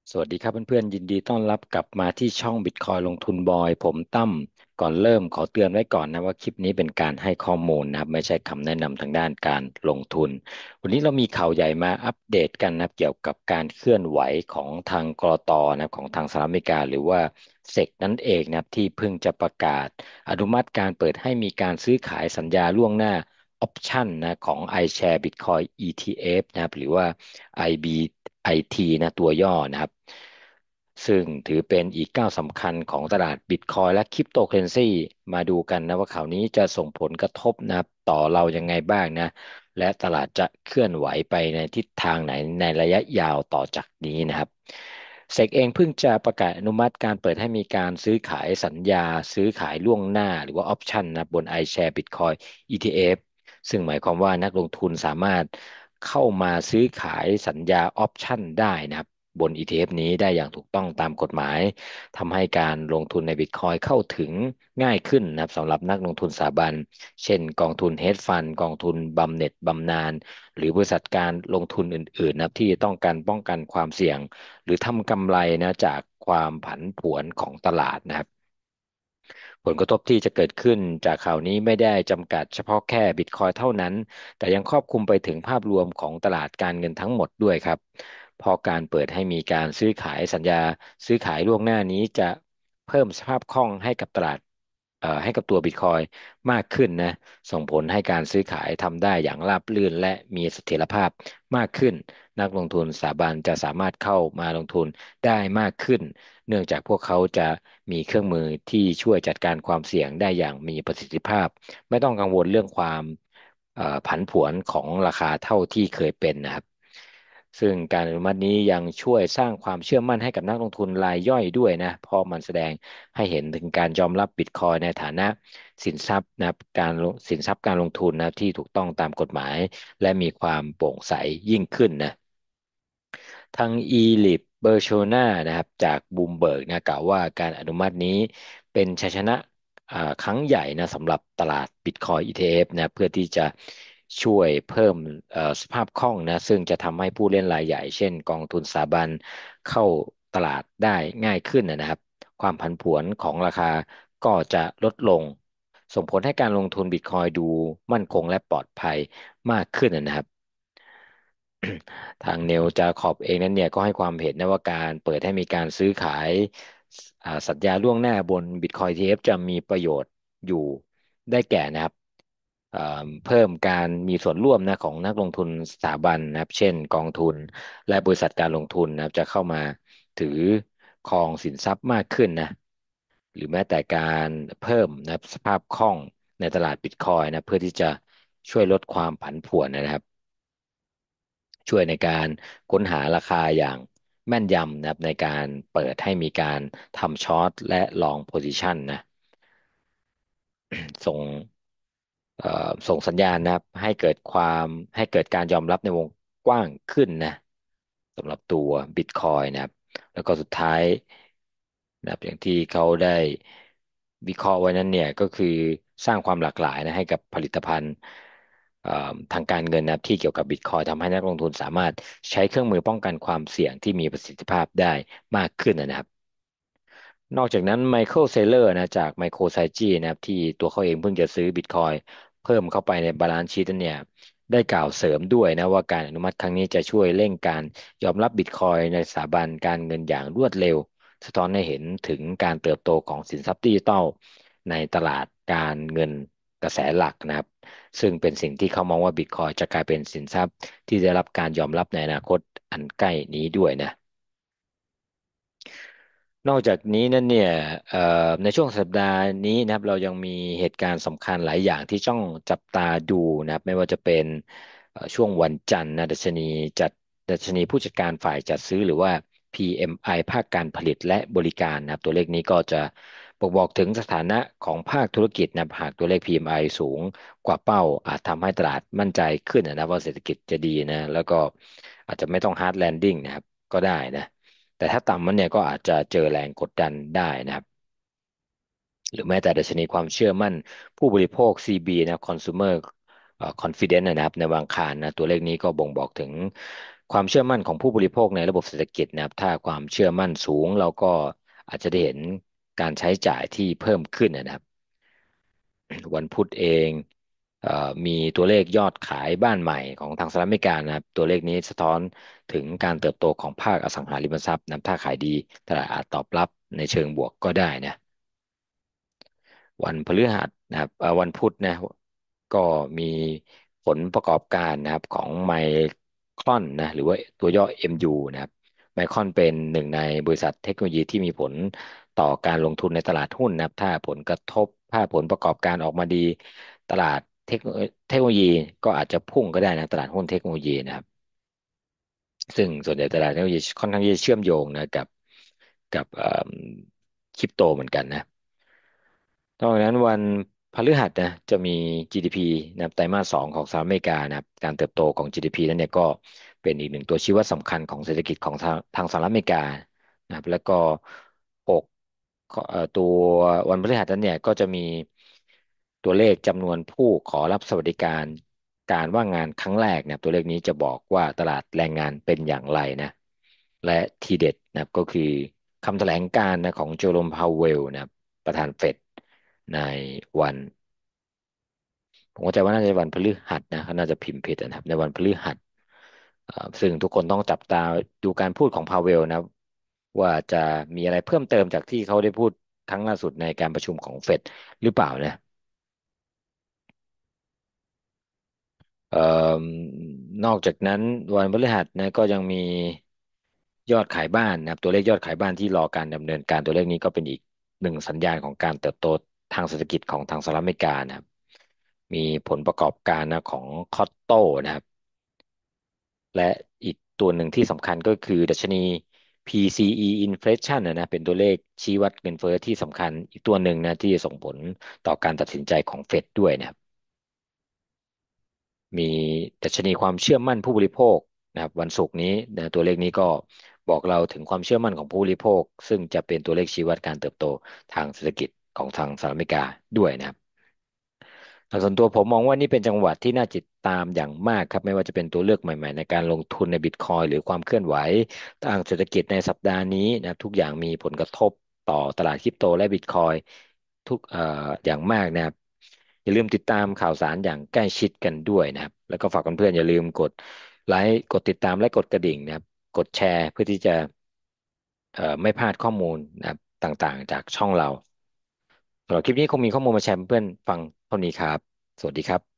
สวัสดีครับเพื่อนๆยินดีต้อนรับกลับมาที่ช่อง Bitcoin ลงทุนบอยผมตั้มก่อนเริ่มขอเตือนไว้ก่อนนะว่าคลิปนี้เป็นการให้ข้อมูลนะครับไม่ใช่คำแนะนำทางด้านการลงทุนวันนี้เรามีข่าวใหญ่มาอัปเดตกันนะครับเกี่ยวกับการเคลื่อนไหวของทางกลตนะครับของทางสหรัฐอเมริกาหรือว่าเซกนั่นเองนะครับที่เพิ่งจะประกาศอนุมัติการเปิดให้มีการซื้อขายสัญญาล่วงหน้าออปชันนะของ iShare Bitcoin ETF นะครับหรือว่า IBIT นะตัวย่อนะครับซึ่งถือเป็นอีกก้าวสำคัญของตลาดบิตคอยและคริปโตเคอเรนซีมาดูกันนะว่าข่าวนี้จะส่งผลกระทบนะครับต่อเรายังไงบ้างนะและตลาดจะเคลื่อนไหวไปในทิศทางไหนในระยะยาวต่อจากนี้นะครับเซกเองเพิ่งจะประกาศอนุมัติการเปิดให้มีการซื้อขายสัญญาซื้อขายล่วงหน้าหรือว่าออปชันนะบน iShare Bitcoin ETF ซึ่งหมายความว่านักลงทุนสามารถเข้ามาซื้อขายสัญญาออปชันได้นะครับบน ETF นี้ได้อย่างถูกต้องตามกฎหมายทำให้การลงทุนใน Bitcoin เข้าถึงง่ายขึ้นนะครับสำหรับนักลงทุนสถาบันเช่นกองทุนเฮดฟันกองทุนบำเหน็จบำนาญหรือบริษัทการลงทุนอื่นๆนะครับที่ต้องการป้องกันความเสี่ยงหรือทำกำไรนะจากความผันผวนของตลาดนะครับ ผลกระทบที่จะเกิดขึ้นจากข่าวนี้ไม่ได้จำกัดเฉพาะแค่บิตคอยเท่านั้นแต่ยังครอบคลุมไปถึงภาพรวมของตลาดการเงินทั้งหมดด้วยครับเพราะการเปิดให้มีการซื้อขายสัญญาซื้อขายล่วงหน้านี้จะเพิ่มสภาพคล่องให้กับตลาดให้กับตัวบิตคอยมากขึ้นนะส่งผลให้การซื้อขายทำได้อย่างราบรื่นและมีเสถียรภาพมากขึ้นนักลงทุนสถาบันจะสามารถเข้ามาลงทุนได้มากขึ้น เนื่องจากพวกเขาจะมีเครื่องมือที่ช่วยจัดการความเสี่ยงได้อย่างมีประสิทธิภาพไม่ต้องกังวลเรื่องความผันผวนของราคาเท่าที่เคยเป็นนะครับซึ่งการอนุมัตินี้ยังช่วยสร้างความเชื่อมั่นให้กับนักลงทุนรายย่อยด้วยนะเพราะมันแสดงให้เห็นถึงการยอมรับบิตคอยในฐานะสินทรัพย์นะครับการลงสินทรัพย์การลงทุนนะที่ถูกต้องตามกฎหมายและมีความโปร่งใสยิ่งขึ้นนะ ทางอีลิปเบอร์โชนานะครับจากบูมเบิร์กนะกล่าวว่าการอนุมัตินี้เป็นชัยชนะครั้งใหญ่นะสำหรับตลาดบิตคอย ETF นะเพื่อที่จะช่วยเพิ่มสภาพคล่องนะซึ่งจะทำให้ผู้เล่นรายใหญ่เช่นกองทุนสถาบันเข้าตลาดได้ง่ายขึ้นนะครับความผันผวนของราคาก็จะลดลงส่งผลให้การลงทุนบิตคอยดูมั่นคงและปลอดภัยมากขึ้นนะครับ ทางเนลจาคอบเองนั้นเนี่ยก็ให้ความเห็นนะว่าการเปิดให้มีการซื้อขายสัญญาล่วงหน้าบน Bitcoin ETF จะมีประโยชน์อยู่ได้แก่นะครับเอ่อเพิ่มการมีส่วนร่วมนะของนักลงทุนสถาบันนะครับเช่นกองทุนและบริษัทการลงทุนนะครับจะเข้ามาถือครองสินทรัพย์มากขึ้นนะหรือแม้แต่การเพิ่มนะครับสภาพคล่องในตลาดบิตคอยนะเพื่อที่จะช่วยลดความผันผวนนะครับ ช่วยในการค้นหาราคาอย่างแม่นยำนะครับในการเปิดให้มีการทำช็อตและลองโพซิชันนะส่งเอ่อส่งสัญญาณนะครับให้เกิดการยอมรับในวงกว้างขึ้นนะสำหรับตัว Bitcoin นะครับแล้วก็สุดท้ายนะครับอย่างที่เขาได้วิเคราะห์ไว้นั้นเนี่ยก็คือสร้างความหลากหลายนะให้กับผลิตภัณฑ์ทางการเงินนะครับที่เกี่ยวกับ Bitcoin ทำให้นักลงทุนสามารถใช้เครื่องมือป้องกันความเสี่ยงที่มีประสิทธิภาพได้มากขึ้นนะครับ นอกจากนั้นไมเคิลเซเลอร์นะจากไมโครไซจีนะครับที่ตัวเขาเองเพิ่งจะซื้อบิตคอยเพิ่มเข้าไปในบาลานซ์ชีตเนี่ยได้กล่าวเสริมด้วยนะว่าการอนุมัติครั้งนี้จะช่วยเร่งการยอมรับบิตคอยในสถาบันการเงินอย่างรวดเร็วสะท้อนให้เห็นถึงการเติบโตของสินทรัพย์ดิจิทัลในตลาดการเงินกระแสหลักนะครับซึ่งเป็นสิ่งที่เขามองว่าบิตคอยจะกลายเป็นสินทรัพย์ที่ได้รับการยอมรับในอนาคตอันใกล้นี้ด้วยนะ นอกจากนี้นั่นเนี่ยเอ่อในช่วงสัปดาห์นี้นะครับเรายังมีเหตุการณ์สำคัญหลายอย่างที่ต้องจับตาดูนะครับไม่ว่าจะเป็นช่วงวันจันทร์นะจัดดัชนีผู้จัดการฝ่ายจัดซื้อหรือว่า PMI ภาคการผลิตและบริการนะครับตัวเลขนี้ก็จะบอกถึงสถานะของภาคธุรกิจนะครับหากตัวเลข PMI สูงกว่าเป้าอาจทำให้ตลาดมั่นใจขึ้นนะว่าเศรษฐกิจจะดีนะแล้วก็อาจจะไม่ต้อง hard landing นะครับก็ได้นะ แต่ถ้าต่ำมันเนี่ยก็อาจจะเจอแรงกดดันได้นะครับหรือแม้แต่ดัชนีความเชื่อมั่นผู้บริโภค CB นะ Consumer Confidence นะครับในวันอังคารนะตัวเลขนี้ก็บ่งบอกถึงความเชื่อมั่นของผู้บริโภคในระบบเศรษฐกิจนะครับถ้าความเชื่อมั่นสูงเราก็อาจจะได้เห็นการใช้จ่ายที่เพิ่มขึ้นนะครับ วันพุธเองมีตัวเลขยอดขายบ้านใหม่ของทางสหรัฐอเมริกานะครับตัวเลขนี้สะท้อนถึงการเติบโตของภาคอสังหาริมทรัพย์นะถ้าขายดีตลาดอาจตอบรับในเชิงบวกก็ได้นะ วันพฤหัสนะครับวันพุธนะก็มีผลประกอบการนะครับของไมครอนนะหรือว่าตัวย่อ MU นะครับไมครอนเป็นหนึ่งในบริษัทเทคโนโลยีที่มีผลต่อการลงทุนในตลาดหุ้นนะครับถ้าผลกระทบถ้าผลประกอบการออกมาดีตลาดเทคโนโลยีก็อาจจะพุ่งก็ได้นะตลาดหุ้นเทคโนโลยีนะครับซึ่งส่วนใหญ่ตลาดเทคโนโลยีค่อนข้างที่จะเชื่อมโยงนะกับคริปโตเหมือนกันนะ นอกจากนั้นวันพฤหัสนะจะมี GDP นะครับไตรมาสสองของสหรัฐอเมริกานะครับการเติบโตของ GDP นั้นเนี่ยก็เป็นอีกหนึ่งตัวชี้วัดสำคัญของเศรษฐกิจของทางสหรัฐอเมริกานะครับแล้วก็หกตัววันพฤหัสนั้นเนี่ยก็จะมีตัวเลขจำนวนผู้ขอรับสวัสดิการการว่างงานครั้งแรกนะครับตัวเลขนี้จะบอกว่าตลาดแรงงานเป็นอย่างไรนะและทีเด็ดนะครับก็คือคำแถลงการณ์นะของโจโรมพาวเวลนะครับประธานเฟด ในวันผมเข้าใจว่าน่าจะวันพฤหัสนะเขาน่าจะพิมพ์ผิดนะครับในวันพฤหัสซึ่งทุกคนต้องจับตาดูการพูดของพาเวลนะว่าจะมีอะไรเพิ่มเติมจากที่เขาได้พูดครั้งล่าสุดในการประชุมของเฟดหรือเปล่านะเอ่อนอกจากนั้นวันพฤหัสนะก็ยังมียอดขายบ้านนะครับตัวเลขยอดขายบ้านที่รอการดำเนินการตัวเลขนี้ก็เป็นอีกหนึ่งสัญญาณของการเติบโตทางเศรษฐกิจของทางสหรัฐอเมริกานะครับมีผลประกอบการนะของคอตโต้นะครับ และอีกตัวหนึ่งที่สำคัญก็คือดัชนี PCE inflation นะเป็นตัวเลขชี้วัดเงินเฟ้อที่สำคัญอีกตัวหนึ่งนะที่จะส่งผลต่อการตัดสินใจของเฟดด้วยนะครับมีดัชนีความเชื่อมั่นผู้บริโภคนะครับวันศุกร์นี้นะตัวเลขนี้ก็บอกเราถึงความเชื่อมั่นของผู้บริโภคซึ่งจะเป็นตัวเลขชี้วัดการเติบโตทางเศรษฐกิจของทางสหรัฐอเมริกาด้วยนะครับ ส่วนตัวผมมองว่านี่เป็นจังหวัดที่น่าติดตามอย่างมากครับไม่ว่าจะเป็นตัวเลือกใหม่ๆในการลงทุนในบิตคอยหรือความเคลื่อนไหวทางเศรษฐกิจในสัปดาห์นี้นะครับทุกอย่างมีผลกระทบต่อตลาดคริปโตและบิตคอยทุกอย่างมากนะครับอย่าลืมติดตามข่าวสารอย่างใกล้ชิดกันด้วยนะครับแล้วก็ฝากเพื่อนๆอย่าลืมกดไลค์กดติดตามและกดกระดิ่งนะครับกดแชร์เพื่อที่จะไม่พลาดข้อมูลนะครับต่างๆจากช่องเราสำหรับคลิปนี้คงมีข้อมูลมาแชร์เพื่อนๆฟังเท่านี้ครับสวัสดีครับ